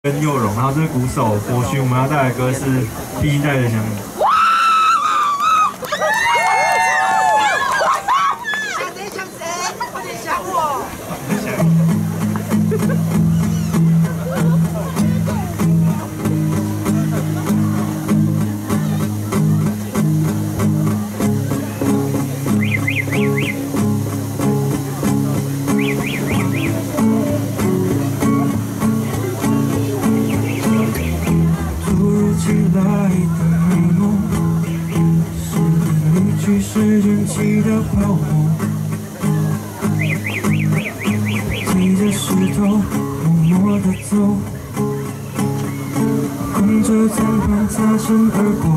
跟佑荣，然后这是鼓手博勋，我们要带来的歌是《第一代的想你》。 想谁想谁，快点想我。 是人气的泡沫，提着石头默默地走，跟着残盘擦身而过。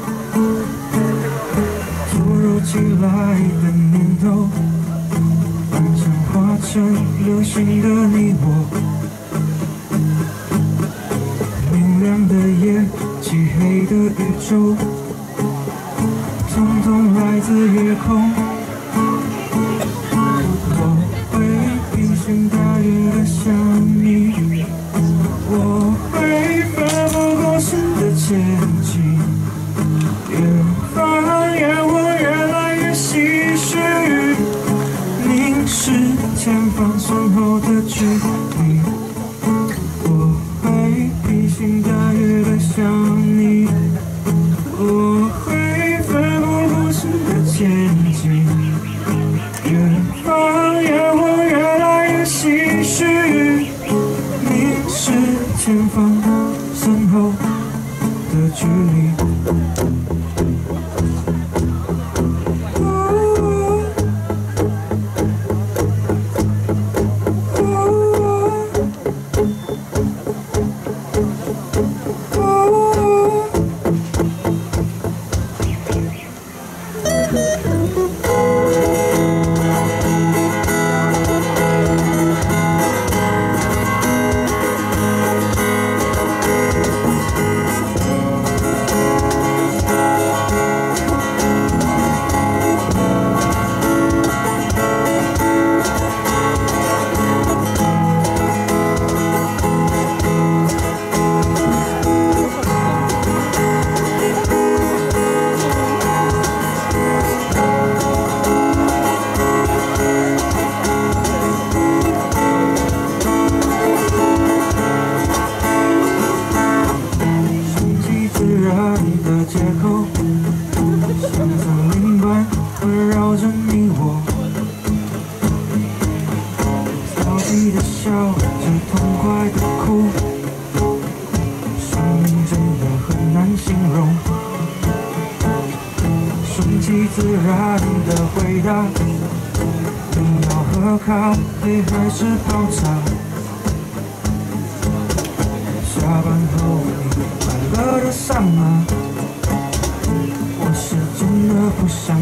突如其来的念头，反正化成流星的你我。明亮的夜，漆黑的宇宙。统统来自夜空，我会披星戴月的想你，我会奋不顾身的前进，远方烟火越来越唏嘘，凝视前方身后的距离，我会披星戴月的想你，我会前进，远方烟火越来越唏嘘，凝视前方身后的距离。街口，像丛林般围绕着你我，着急的笑着，痛快的哭，生命真的很难形容。顺其自然的回答，你要喝咖啡还是泡茶？下班后你快乐的上吗？我是真的不想